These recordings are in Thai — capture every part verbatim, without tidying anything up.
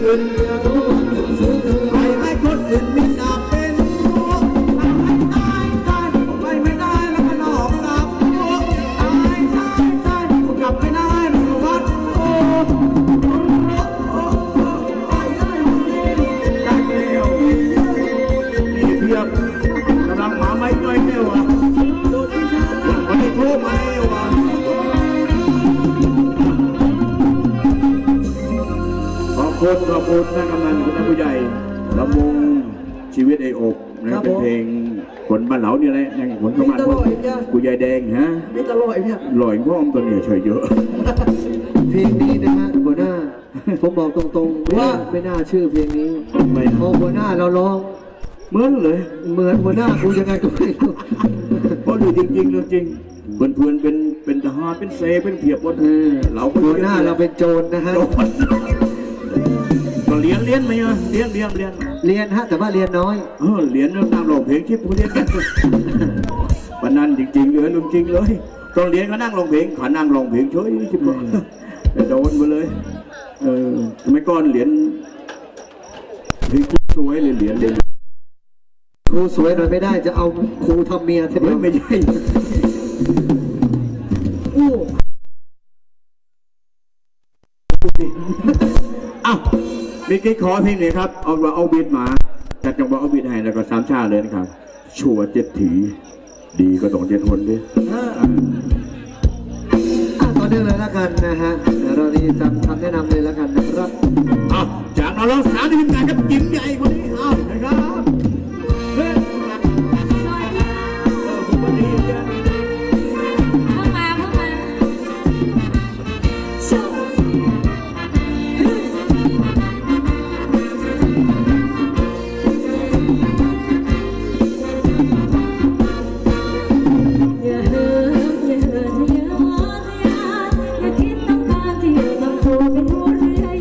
อื่นไปให้คนอื่นมีดาบเป็นไม่ได้ตายไปไม่ได้แล้วก็นอกดาบตายตายตายกลับไม่ได้แล้วก็วัดโอ้ได้เร็วเพียบกำลังหมาไม่ย่อยเร็วอ่ะวันนี้โทรมาเร็วอ่ะขอบคุณขอบคุณท่านกำนันคุณท่านผู้ใหญ่ลำวงชีวิตไอ้อกนะเป็นเพลงผลบ้านเหลาเนี่ยแหละยังผลประมาณผู้ใหญ่แดงฮะไม่ตลอยเนี่ยลอยพ่อมตัวเนี่ยเฉยเยอะเพลงนี้นะฮะหัวหน้าผมบอกตรงๆว่าไม่น่าชื่อเพลงนี้ไม่พอหัวหน้าเราร้องเหมือนเลยเหมือนหัวหน้ากูยังไงก็ไม่รู้เพราะดูจริงๆเรื่องจริงเพื่อนๆเป็นเป็นทหารเป็นเซเป็นเพียบหมดเราหัวหน้าเราเป็นโจรนะฮะก็เรียนเรียนไหมอ่ะเรียนเรียนเรียนเรียนฮะแต่ว่าเรียนน้อยเออเรียนแล้วตามร้องเพลงที่ผู้เรียนกันวันนั้นจริงๆเลยลุงจริงเลยตอนเรียนก็นั่งร้องเพลงขานั่งร้องเพลงเฉยชิบเลยแต่โดนมาเลยเออทำไมก้อนเหรียญเพลงสวยเลยเหรียญเลยครูสวยหน่อยไม่ได้จะเอาครูทำเมียใช่ไหมไม่ใช่อ้าวมีกี่ขอเพลงเลยครับเอาว่าเอาบีดมาจัดจังหวะเอาบีดให้แล้วก็สามชาเลยนะครับชัวเจ็ดถีดีก็ต้องเจ็ดคนด้วยต่อเนื่องเลยละกันนะฮะเราที่จะทำแนะนำเลยละกันนะครับอ้าวจากเราลองสามทีมงานกับจิ้มใหญ่คนนี้อ้าวนะครับเป็นหัวเรือ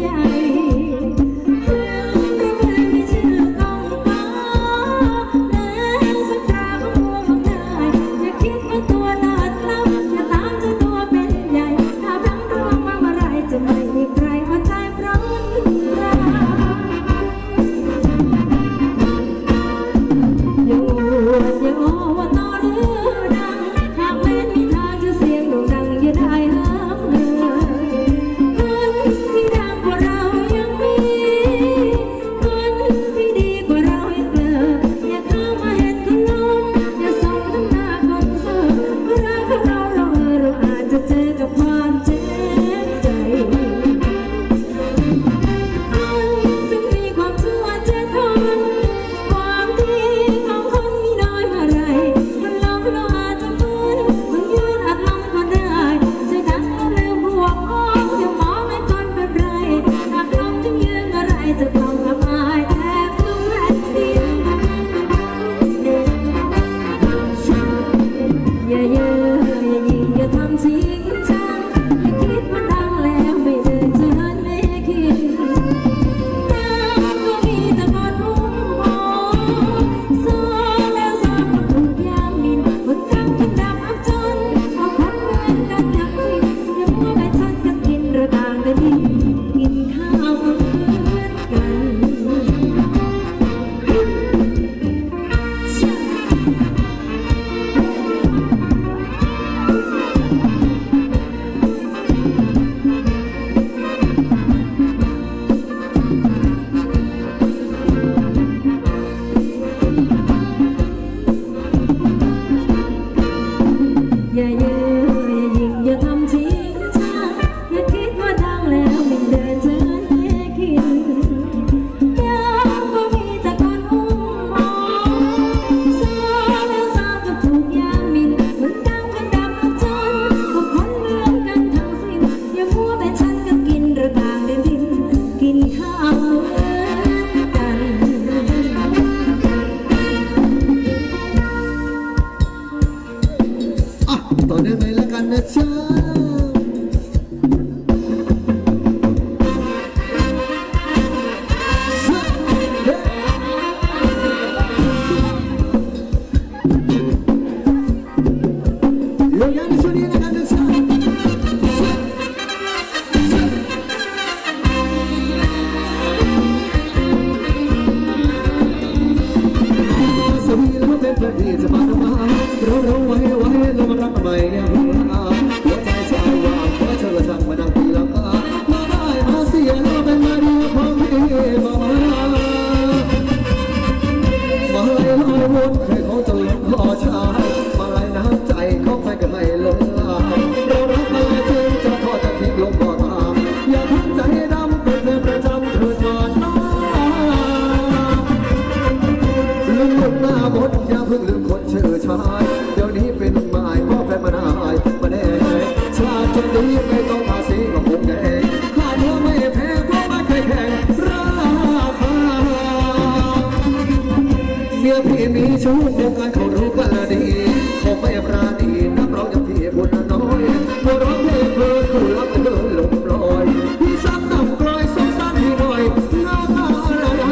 ชู้เดียวกันเขารู้กันละดีคงไม่ปราณีนักร้องอย่างพี่บุญน้อยผู้ร้องเพลงเพลินคู่รักเดินลมลอยพี่ซ้ำต่ำกลอยสงสารพี่หน่อยน้าตาละละ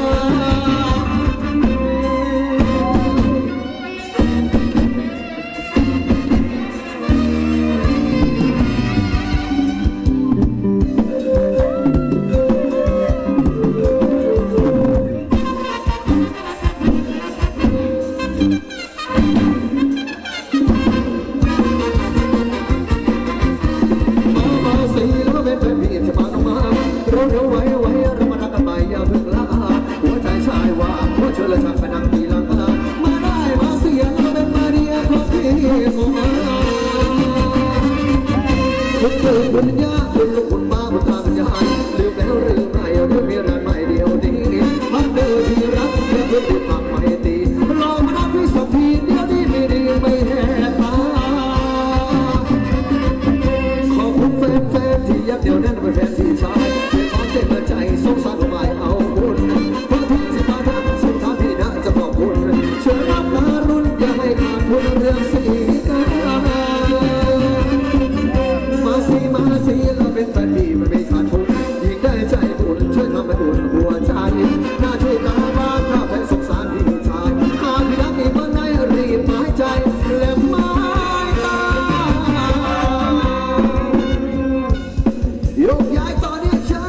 คุณย่าคุณลูกคุณป้าคุณตาคุณยายลืมแล้วหรือไม่หรือมีรันใหม่เดียวดีพักเดินที่รักแค่เพื่อนที่พักไม่ตีลองมานับพี่สักทีเดียวนี้ไม่ดีไม่แหกตาขอบคุณแฟนๆที่ยักเดียวแน่นเป็นแฟนที่ชายเป็นความเต็มใจสงสารไม่เอาบุญเพราะทุกสิบาทสุดท้ายพี่น่าจะขอบคุณเชื่อรับการุณอย่าให้ขาดทุนเรื่องสีกามาสิมาสิเราเป็นแฟนพี่มันไม่ขาดทุนยิ่งได้ใจบุญช่วยทำให้บุญหัวใจน่าช่วยกันบ้างถ้าแฟนสงสารพี่ชายหากพี่รักอีกเมื่อไหร่รีบหายใจและไม่ตายกย้ายตอนนี้จ้า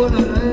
อะไร